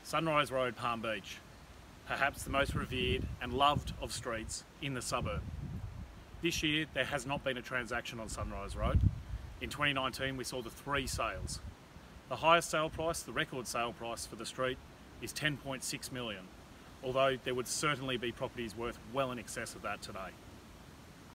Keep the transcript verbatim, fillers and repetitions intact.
Sunrise Road, Palm Beach, perhaps the most revered and loved of streets in the suburb. This year there has not been a transaction on Sunrise Road. In twenty nineteen we saw the three sales. The highest sale price, the record sale price for the street, is ten point six million, although there would certainly be properties worth well in excess of that today.